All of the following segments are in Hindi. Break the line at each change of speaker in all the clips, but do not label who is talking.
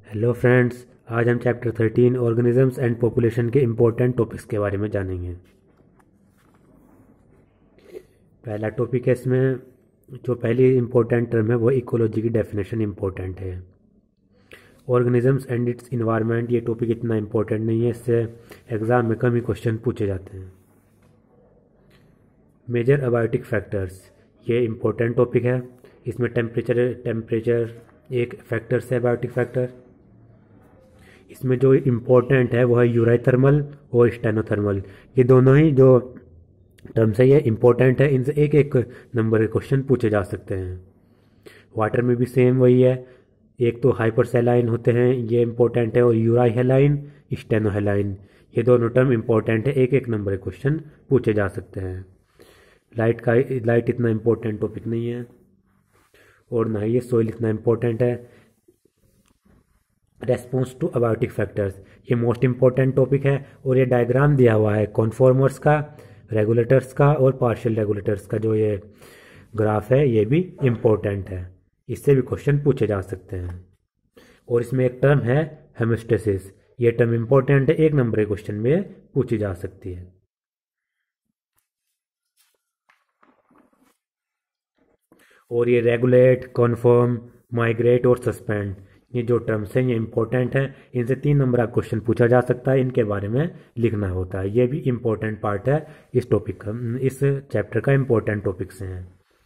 हेलो फ्रेंड्स, आज हम चैप्टर 13 ऑर्गेनिजम्स एंड पॉपुलेशन के इम्पोर्टेंट टॉपिक्स के बारे में जानेंगे। पहला टॉपिक है इसमें, जो पहली इम्पोर्टेंट टर्म है वो इकोलॉजी की डेफिनेशन इम्पोर्टेंट है। ऑर्गेनिजम्स एंड इट्स इन्वायरमेंट, ये टॉपिक इतना इम्पोर्टेंट नहीं है, इससे एग्ज़ाम में कम ही क्वेश्चन पूछे जाते हैं। मेजर अबायोटिक फैक्टर्स, ये इम्पोर्टेंट टॉपिक है। इसमें टेम्परेचर एक फैक्टर्स है, अबायोटिक फैक्टर। इसमें जो इम्पोर्टेंट है वो है यूराइथर्मल और स्टेनोथर्मल। ये दोनों ही जो टर्म्स है ये इम्पोर्टेंट है, इनसे एक एक नंबर के क्वेश्चन पूछे जा सकते हैं। वाटर में भी सेम वही है, एक तो हाइपरसैलाइन होते हैं, ये इम्पोर्टेंट है, और यूराई हेलाइन, स्टेनोहेलाइन, ये दोनों टर्म इम्पोर्टेंट है, एक एक नंबर के क्वेश्चन पूछे जा सकते हैं। लाइट इतना इम्पोर्टेंट टॉपिक नहीं है, और ना ही ये सोइल इतना इम्पोर्टेंट है। रेस्पॉन्स टू अबायोटिक फैक्टर्स, ये मोस्ट इम्पोर्टेंट टॉपिक है, और ये डायग्राम दिया हुआ है कॉन्फॉर्मर्स का, रेगुलेटर्स का और पार्शियल रेगुलेटर्स का। जो ये ग्राफ है ये भी इम्पोर्टेंट है, इससे भी क्वेश्चन पूछे जा सकते हैं। और इसमें एक टर्म है हेमोस्टेसिस, ये टर्म इम्पोर्टेंट है, एक नंबर के क्वेश्चन में पूछी जा सकती है। और ये रेगुलेट, कन्फर्म, माइग्रेट और सस्पेंड, ये जो टर्म्स हैं ये इंपॉर्टेंट हैं, इनसे 3 नंबर का क्वेश्चन पूछा जा सकता है, इनके बारे में लिखना होता है। ये भी इम्पोर्टेंट पार्ट है इस टॉपिक का, इस चैप्टर का इम्पोर्टेंट टॉपिक्स हैं।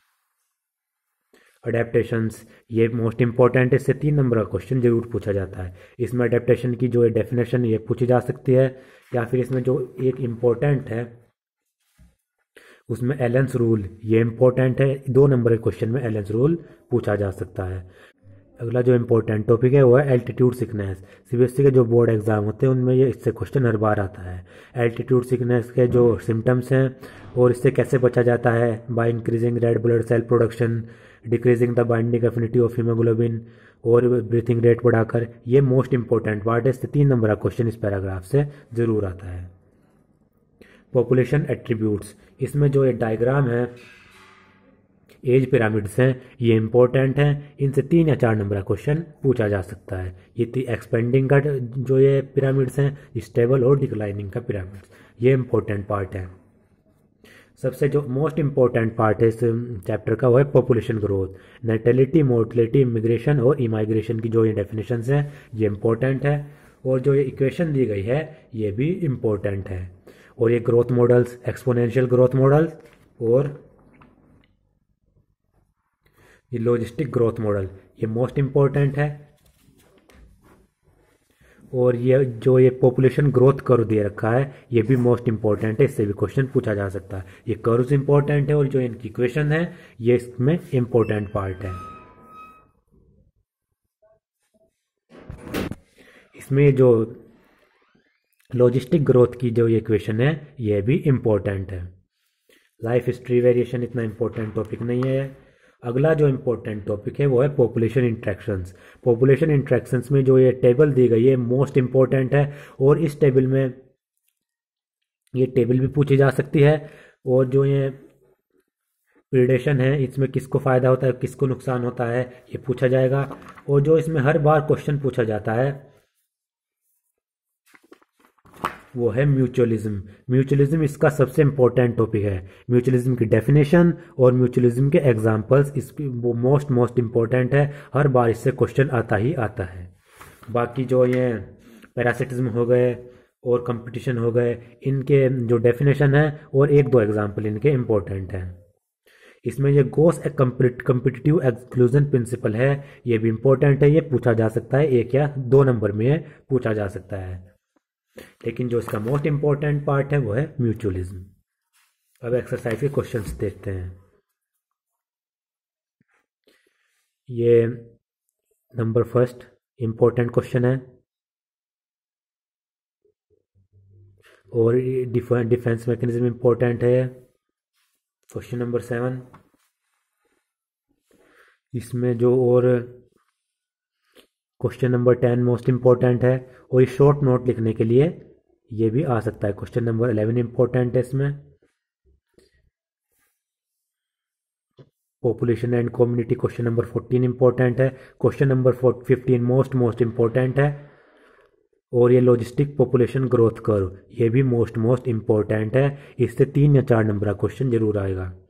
अडेप्टेशंस, ये मोस्ट इंपॉर्टेंट है, इससे 3 नंबर का क्वेश्चन जरूर पूछा जाता है। इसमें अडेप्टेशन की जो डेफिनेशन ये पूछी जा सकती है, या फिर इसमें जो एक इम्पोर्टेंट है उसमें एलेंस रूल, ये इंपॉर्टेंट है, 2 नंबर के क्वेश्चन में एलेंस रूल पूछा जा सकता है। अगला जो इम्पोर्टेंट टॉपिक है वो है एल्टीट्यूड सिकनेस। सीबीएसई के जो बोर्ड एग्जाम होते हैं उनमें ये इससे क्वेश्चन हर बार आता है। एल्टीट्यूड सिकनेस के जो सिम्टम्स हैं और इससे कैसे बचा जाता है, by increasing red blood cell production, decreasing the binding affinity of haemoglobin, और ब्रीथिंग रेट बढ़ाकर, ये मोस्ट इंपॉर्टेंट पार्ट है, इससे 3 नंबर का क्वेश्चन इस पैराग्राफ से जरूर आता है। पॉपुलेशन एट्रीब्यूट्स, इसमें जो ये डायग्राम है एज पिरामिड्स हैं ये इंपॉर्टेंट हैं, इनसे 3 या 4 नंबर का क्वेश्चन पूछा जा सकता है। ये एक्सपेंडिंग का जो ये पिरामिड्स हैं, स्टेबल और डिक्लाइनिंग का पिरामिड्स, ये इंपॉर्टेंट पार्ट है। सबसे जो मोस्ट इंपॉर्टेंट पार्ट है इस चैप्टर का वो है population growth. Natality, mortality, immigration और इमाइग्रेशन की जो ये डेफिनेशंस हैं ये इंपॉर्टेंट है, और जो ये इक्वेशन दी गई है ये भी इंपॉर्टेंट है। और ये growth models, exponential growth models और ये लॉजिस्टिक ग्रोथ मॉडल, ये मोस्ट इंपॉर्टेंट है। और ये जो ये पॉपुलेशन ग्रोथ कर्व दे रखा है ये भी मोस्ट इंपॉर्टेंट है, इससे भी क्वेश्चन पूछा जा सकता है। ये कर्व्स इंपॉर्टेंट है, और जो इनकी इक्वेशन है ये इसमें इंपॉर्टेंट पार्ट है। इसमें जो लॉजिस्टिक ग्रोथ की जो ये इक्वेशन है ये भी इंपॉर्टेंट है। लाइफ हिस्ट्री वेरिएशन इतना इंपॉर्टेंट टॉपिक नहीं है। अगला जो इंपॉर्टेंट टॉपिक है वो है पॉपुलेशन इंट्रैक्शंस। पॉपुलेशन इंट्रैक्शंस में जो ये टेबल दी गई है मोस्ट इंपॉर्टेंट है, और इस टेबल में ये टेबल भी पूछी जा सकती है। और जो ये प्रीडेशन है इसमें किसको फ़ायदा होता है, किसको नुकसान होता है, ये पूछा जाएगा। और जो इसमें हर बार क्वेश्चन पूछा जाता है वो है म्यूचुअलिज्म। म्यूचुअलिज्म इसका सबसे इंपॉर्टेंट टॉपिक है। म्यूचुअलिज्म की डेफिनेशन और म्यूचुअलिज्म के एग्जांपल्स इसकी वो मोस्ट इंपॉर्टेंट है, हर बार इससे क्वेश्चन आता ही आता है। बाकी जो ये पैरासिटिज्म हो गए और कंपटीशन हो गए, इनके जो डेफिनेशन है और 1-2 एग्जाम्पल इनके इम्पोर्टेंट हैं। इसमें ये गोस कम्पिटिटिव एक्सक्लूजन प्रिंसिपल है, ये भी इम्पोर्टेंट है, ये पूछा जा सकता है, 1 या 2 नंबर में पूछा जा सकता है। लेकिन जो इसका मोस्ट इंपॉर्टेंट पार्ट है वो है म्यूचुअलिज्म। अब एक्सरसाइज के क्वेश्चंस देखते हैं। ये नंबर फर्स्ट इंपॉर्टेंट क्वेश्चन है, और डिफेंस मैकेनिज्म इंपॉर्टेंट है। क्वेश्चन नंबर 7, इसमें जो और क्वेश्चन नंबर 10 मोस्ट इंपॉर्टेंट है, और ये शॉर्ट नोट लिखने के लिए ये भी आ सकता है। क्वेश्चन नंबर 11 इंपॉर्टेंट है इसमें। Population and community question number 14 important है। क्वेश्चन नंबर 15 मोस्ट इंपॉर्टेंट है। और ये लॉजिस्टिक पॉपुलेशन ग्रोथ कर्व, ये भी मोस्ट इंपॉर्टेंट है। इससे 3 या 4 नंबर का क्वेश्चन जरूर आएगा।